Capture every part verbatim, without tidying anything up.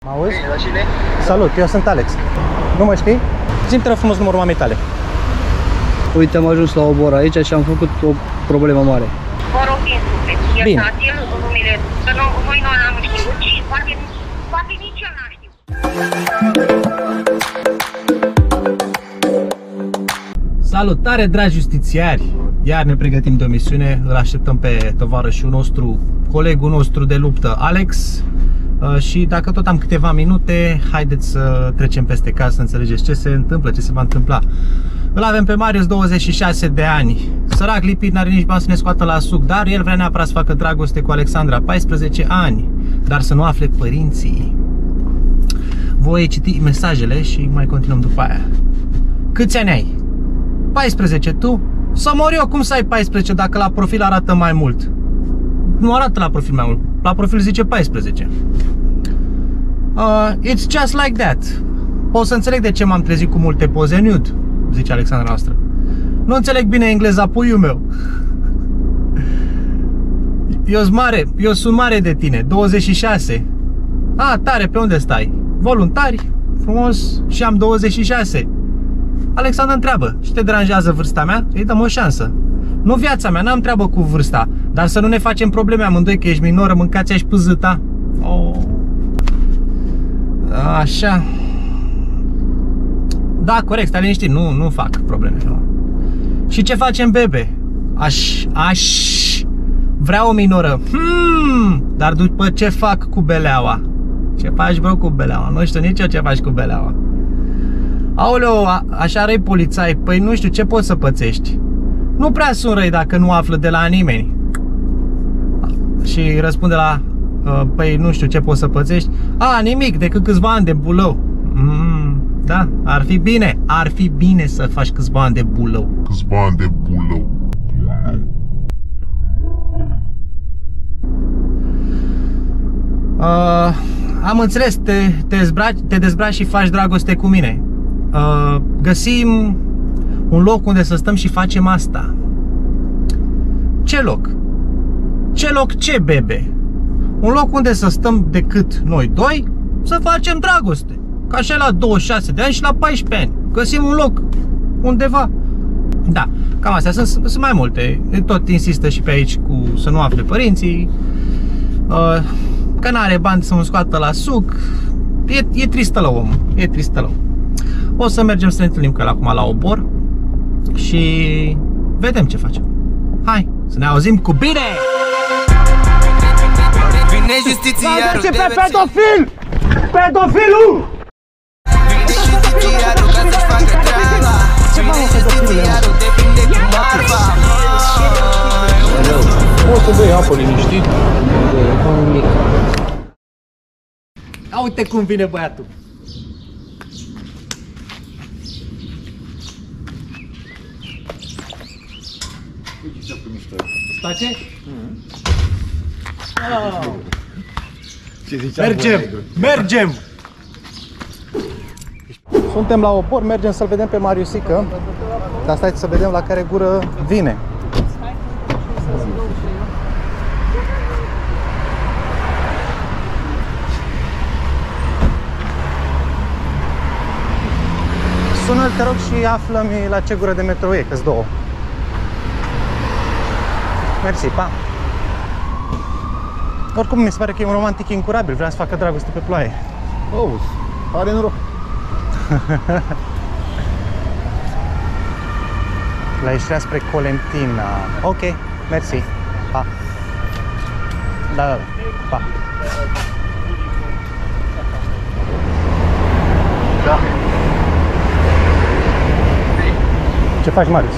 Mă auzi? Salut, eu sunt Alex. Nu mă știi? Zi-mi, te rog frumos, numărul mamei tale. Uite, am ajuns la Obor aici și am făcut o problemă mare. Vă rog din suflet, iertați-l numele, că noi nu am știut și poate, poate nici eu n-am știut. Salutare, dragi justițiari! Iar ne pregătim de o misiune, îl așteptăm pe tovarășul nostru, colegul nostru de luptă, Alex. Și dacă tot am câteva minute, haideți să trecem peste caz, să înțelegeți ce se întâmplă, ce se va întâmpla. Îl avem pe Marius, douăzeci și șase de ani, sărac, lipit, n-are nici bani să ne scoată la suc, dar el vrea neapărat să facă dragoste cu Alexandra, paisprezece ani, dar să nu afle părinții. Voi citi mesajele și mai continuăm după aia. Câți ani ai? paisprezece, tu? Să mor eu, cum să ai paisprezece dacă la profil arată mai mult? Nu arată la profil mai mult, la profil zice paisprezece. uh, It's just like that. Pot să înțeleg de ce m-am trezit cu multe poze nude, zice Alexandra noastră. Nu înțeleg bine engleza, puiul meu. Eu sunt mare, eu sunt mare de tine, douăzeci și șase. A, tare, pe unde stai? Voluntari, frumos, și am douăzeci și șase. Alexandra întreabă, și te deranjează vârsta mea? Îi dăm o șansă. Nu viața mea, n-am treabă cu vârsta, dar să nu ne facem probleme amândoi, că ești minoră, mâncați-a și pâzâta. Oh. Așa. Da, corect, stai liniștit, nu, nu fac probleme. Și ce facem, bebe? Aș, aș vrea o minoră. Hmm, dar după ce fac cu beleaua? Ce faci, bro, cu beleaua? Nu știu nici eu ce faci cu beleaua. Aoleo, a, așa răi polițai, păi nu știu, ce poți să pățești? Nu prea sunt răi dacă nu află de la nimeni. Și răspunde la, păi nu știu, ce poți să pățești? A, nimic, decât câțiva ani de bulău. Mm, da, ar fi bine, ar fi bine să faci câțiva ani de bulău. Câțiva ani de bulău. Uh, am înțeles, te, te, dezbraci, te dezbraci și faci dragoste cu mine. Uh, găsim un loc unde să stăm și facem asta. Ce loc? Ce loc ce, bebe? Un loc unde să stăm decât noi doi, să facem dragoste. Ca așa la douăzeci și șase de ani și la paisprezece ani. Găsim un loc undeva. Da, cam astea sunt, sunt mai multe. Tot insistă și pe aici cu să nu afle părinții, uh, că n-are bani să mă scoată la suc. E, e tristă la om. E tristă la om. O să mergem să ne întâlnim că acum la Obor și vedem ce facem. Hai, să ne auzim cu bine! Vine justițiarul de pe pedofil! Pedofilul! Vine justițiarul ca să-și facă treaba. Vine justițiarul, te prinde cu marfa. Poți să bei apă liniștit? Ia uite cum vine băiatul! Place? Oh. Mergem! Mergem! Suntem la Obor, mergem să-l vedem pe Mariusică. Dar stai să vedem la care gură vine. Sună-l, te rog, și află-mi la ce gură de metro e, că-s două. Mersi, pa! Oricum, mi se pare că e un romantic incurabil, vrea să facă dragoste pe ploaie. Oh, are noroc! La ieșirea spre Colentina. Ok, mersi, pa! Da, da, da, pa! Da! Ce faci, Marius?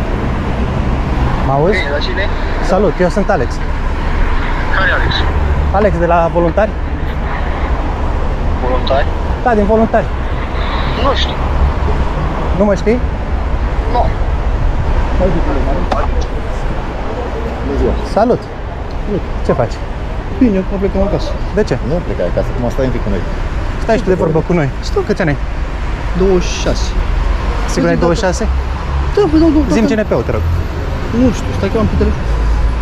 Mă auzi? Bine, la cine? Salut, eu sunt Alex. Care Alex? Alex de la Voluntari? Voluntari? Da, din Voluntari. Nu știu. Nu mă știi? Nu. Salut! Ce faci? Bine, eu plecăm acasă. De ce? Nu plecai acasă, cum stai un pic cu noi. Stai și tu de vorbă cu noi. Știu câți ani ai? douăzeci și șase. Sigur ai douăzeci și șase? Da, păi dau două. Zi-mi C N P-ul, te rog. Nu știu, stai că am pe telefon.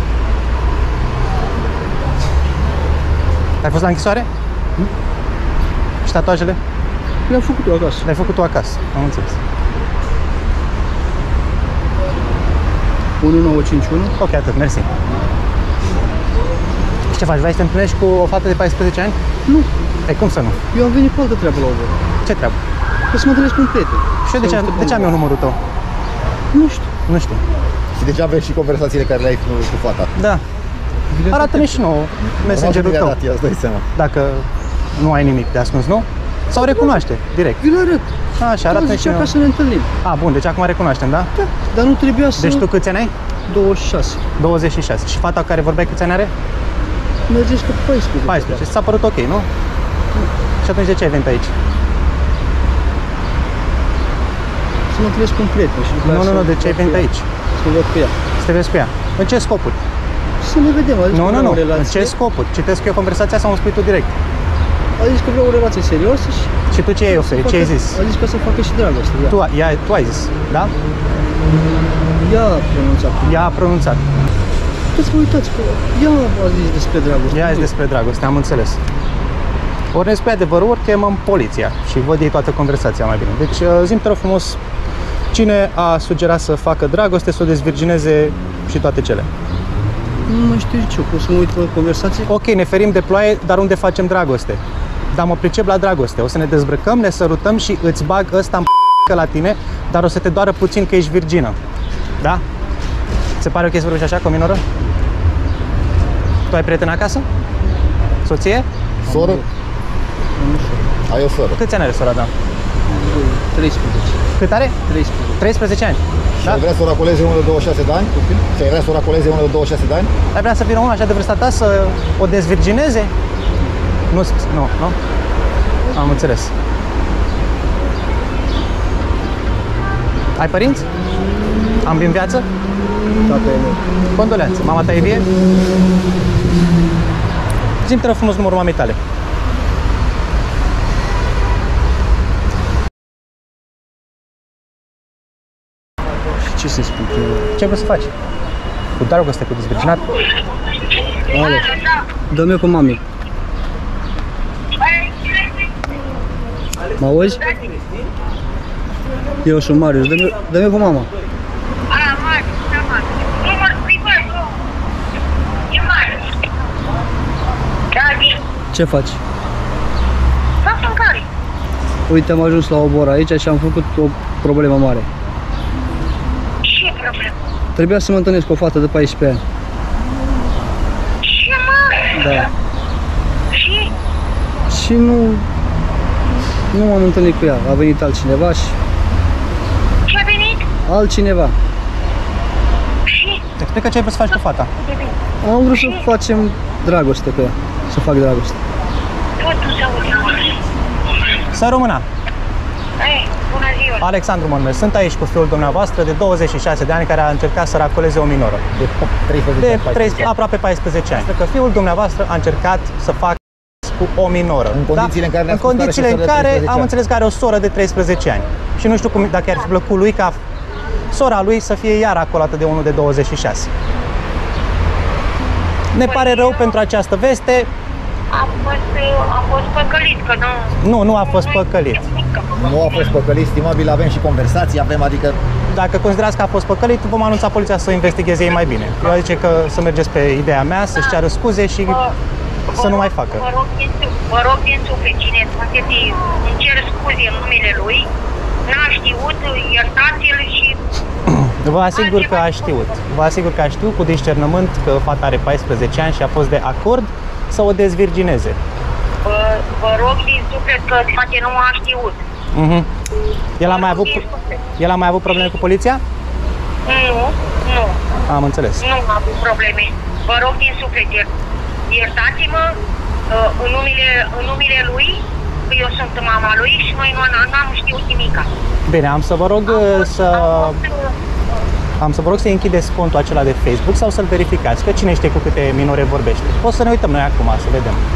Ai fost la închisoare? Și tatuajele? Le-am făcut eu acasă. Le-ai făcut tu acasă, am înțeles. unu nouă cinci unu. Ok, atât, mersi. Și ce faci? Vrei să te întâlnești cu o fată de paisprezece ani? Nu. E cum să nu? Eu am venit cu altă treabă la Obor. Ce treabă? Că să mă întâlnesc cu un prieten. Și eu de ce, de ce am eu numărul tău? Nu știu. Nu știu. Și deja aveți și conversațiile care le-ai cu, cu fata. Da. Arată-ne și nouă messengerul tău. Dat, îți dai seama. Dacă nu ai nimic de ascuns, nu? Sau recunoaște, direct. Vi-l arăt. Așa, arată-ne și zicea nouă. ca să ne întâlnim. A, bun, deci acum recunoaștem, da? Da. Dar nu trebuia să... Deci tu câți ani ai? douăzeci și șase. douăzeci și șase. Și fata care vorbeai câți ani are? Mi-a zis că paisprezece. paisprezece. Ți s-a părut ok, nu? Și atunci de ce ai venit aici? Să mă întâlnesc cu un prieten și după Nu, aia nu, să nu, de ce ai văd venit cu ea. aici? Să văd cu ea. Să te vezi cu ea. În ce scopuri? Să ne vedem. A zis Nu, că nu, vreau nu. o relație. În ce scopuri? Citesc eu conversația sau îmi spui tu direct? A zis că vreau o relație serioasă și... Și tu ce ai oferit? Ce ai zis? A zis că să facă și dragoste. Ea, Tu, ea, tu ai zis, da? ea a pronunțat. Ea a pronunțat. Puteți să vă uitați că ea a zis despre dragoste. Ea a zis despre dragoste, am înțeles. Ori ne spui adevărul, ori chemăm poliția și văd ei toată conversația mai bine. Deci zi-mi, te rog frumos, cine a sugerat să facă dragoste, să o dezvirgineze și toate cele? Nu mai știu ce, pot să mă uit pe conversație? Ok, ne ferim de ploaie, dar unde facem dragoste? Dar mă pricep la dragoste. O să ne dezbrăcăm, ne sărutăm și îți bag ăsta în p***că la tine, dar o să te doară puțin că ești virgină. Da? Se pare ok să vorbești așa cu o minoră? Tu ai prieten acasă? Soție? Soră? Ai o soră. Câți ani are sora ta? treisprezece. Cât are? treisprezece. treisprezece ani. Și Da? ai vrea să o racoleze unul de douăzeci și șase de ani? Și ai vrea să o racoleze unul de douăzeci și șase de ani? Ai vrea să vină una așa de vârsta ta să o dezvirgineze? Nu, nu, nu? Am înțeles. Ai părinți? Ambii în viață? Tata e meu. Condoleanțe. Mama ta e vie? Zi-mi, te rog frumos, numărul mamei tale. Și ce să spun? Ce vrei să faci? Cu dragoste, cu dezvirginat? Alo. Dă-mi eu cu mami. Mă auzi? Eu sunt Marius. Dă-mi dă-mi eu cu mama. A, Marius, da, Marius. Numărul privat, nu. E Marius. Da, zi. Ce faci? Fac în care? Uite, am ajuns la Obor aici și am făcut o problemă mare. Ce problemă? Trebuia să mă întâlnesc cu o fată de paisprezece ani. Ce, mă? Da. Și? Și nu... Nu m-am întâlnit cu ea. A venit altcineva și... Ce a venit? Altcineva. Și? Deci cred că ce ai vrut să faci cu fata? Am vrut să facem dragoste cu ea. Să fac dragoste. Totul se aude, mă. Să rămână. Ei, bună ziua. Alexandru mă numesc. Sunt aici cu fiul dumneavoastră de douăzeci și șase de ani care a încercat să racoleze o minoră. De treisprezece, De paisprezece. treisprezece, aproape paisprezece ani. Că fiul dumneavoastră a încercat să facă cu o minoră. În condițiile în care în ne-a spus că are condițiile și în o soră de care treisprezece am ani. înțeles că are o soră de treisprezece ani. Și nu știu cum, dacă ar fi plăcut lui ca sora lui să fie iar acolată de unul de douăzeci și șase. Ne pare rău pentru această veste. A fost, a fost păcălit, că nu... Nu, nu a fost păcălit. Nu a fost păcălit, stimabil, avem și conversații, avem, adică... Dacă considerați că a fost păcălit, vom anunța poliția să investigheze ei mai bine. Eu zice că să mergeți pe ideea mea, să-și ceară scuze și să nu mai facă. Vă rog din, vă rog din suflet, cine sunteți, îmi cer scuze în numele lui, n-a știut, iertați-l și... Vă asigur că a știut. Vă asigur că a știut cu discernământ că fata are paisprezece ani și a fost de acord să o dezvirgineze. Vă, vă rog din suflet că poate nu a știut. Uh-huh. El, a mai avut, Din suflet. el a mai avut probleme cu poliția? Nu, nu, Am înțeles. nu am avut probleme. Vă rog din suflet, ier- iertați-mă uh, în numele, în numele lui, că eu sunt mama lui și noi nu n-am știut nimica. Bine, am să vă rog Am uh, fost- să... am fost, uh, Am să vă rog să închideți contul acela de Facebook sau să-l verificați, că cine știe cu câte minore vorbește. O să ne uităm noi acum, să vedem.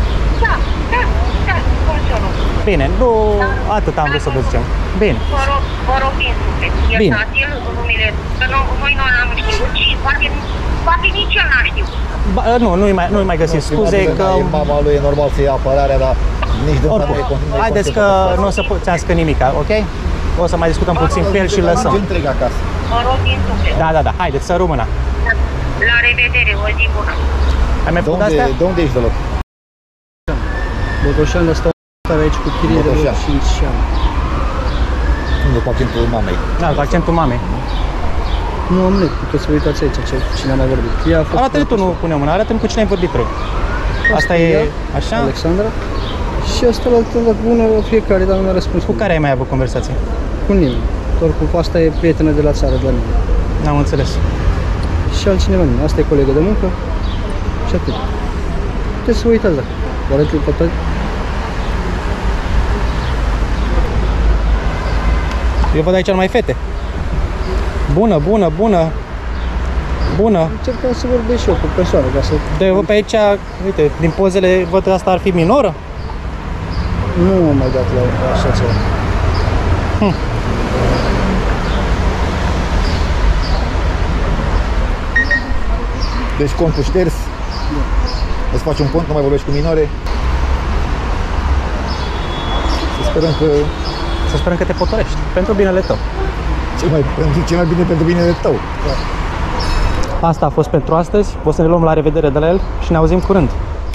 Da, da, da, cum să nu. Bine, nu atât am vrut să vă zicem. Bine. Vă rog, vă rog din suflet, iertați-l în numele, că nu, noi nu am știut și poate, poate nici el n-a știut. Ba, nu, nu-i mai, nu-i mai găsim scuze că... E mama lui, e normal să ia apărarea, dar nici de Oricum, haideți că nu o să putească nimica, ok? O să mai discutăm puțin cu el și îl lăsăm. întreg acasă. Vă rog din suflet. Da, da, da, haideți să rămână. La revedere, o zi bună. Ai mai De făcut unde, astea? de unde ești de loc? Botoșan, dar stau care aici cu chirie de Botoșan. cinci ani. Unde cu accentul mamei? Da, cu accentul mamei. Nu am net, puteți să vă uitați aici ce, cine a mai vorbit. Ea a fost Arată-ne tu, nu punem mâna, arată-mi cu cine ai vorbit rău. Asta e ea, așa? Alexandra. Și asta la altă bună fiecare, dar nu mi-a răspuns. Cu care ai mai avut conversație? Cu nimeni. Doar cu asta e prietenă de la țară, de la mine. N-am înțeles. Și altcineva nu. Asta e colegă de muncă și atât. Puteți să vă uitați dacă. Vă arăt pe toate. Eu văd aici numai fete. Bună, bună, bună. Bună. Încercam să vorbesc și eu cu persoane ca să... De eu văd pe aici, uite, din pozele văd că asta ar fi minoră. Nu am mai dat la așa ceva. Hm. Deci contul șters. Îți faci un cont, nu mai vorbești cu minore. Să sperăm că Să sperăm că te potorești, pentru binele tău. cel mai, pentru cel mai bine pentru binele tău. Asta a fost pentru astăzi, o să ne luăm la revedere de la el și ne auzim curând.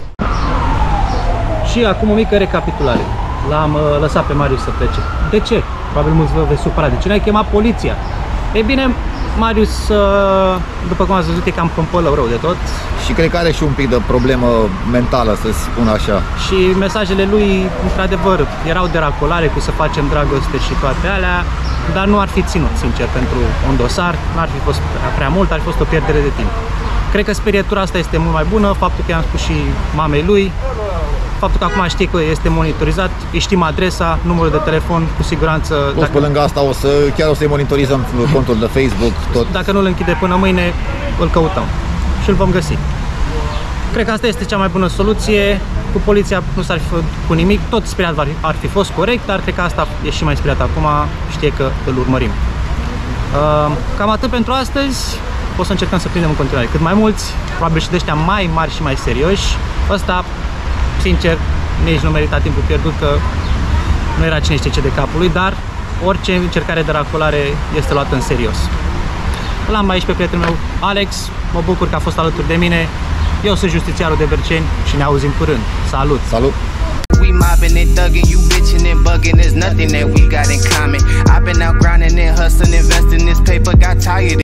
Și acum o mică recapitulare. L-am uh, lăsat pe Marius să plece. De ce? Probabil mulți vă veți supăra. De ce n-ai chemat poliția? Ei bine, Marius, uh, după cum ați văzut, e cam pămpălău rău de tot. Și cred că are și un pic de problemă mentală, să spun așa. Și mesajele lui, într-adevăr, erau de racolare cu să facem dragoste și toate alea, dar nu ar fi ținut, sincer, pentru un dosar, n-ar fi fost prea mult, ar fi fost o pierdere de timp. Cred că sperietura asta este mult mai bună, faptul că i-am spus și mamei lui, faptul că acum știe că este monitorizat, îi știm adresa, numărul de telefon, cu siguranță. Plus, dacă... pe lângă asta, o să, chiar o să-i monitorizăm contul de Facebook, tot. Dacă nu îl închide până mâine, îl căutăm și îl vom găsi. Cred că asta este cea mai bună soluție. Cu poliția nu s-ar fi făcut cu nimic, tot speriat ar fi fost corect, dar cred că asta e și mai speriat acum, știe că îl urmărim. Cam atât pentru astăzi. O să încercăm să prindem în continuare cât mai mulți, probabil și de ăștia mai mari și mai serioși. Ăsta, sincer, nici nu merita timpul pierdut, că nu era cine știe ce de capul lui, dar orice încercare de racolare este luată în serios. L-am aici pe prietenul meu, Alex, mă bucur că a fost alături de mine. Eu sunt justițiarul de Berceni și ne auzim curând. Salut! Salut! We mobbing and thugging, you bitching and bugging, there's nothing that we got in common. I've been out grinding and hustling, investing this paper, got tired.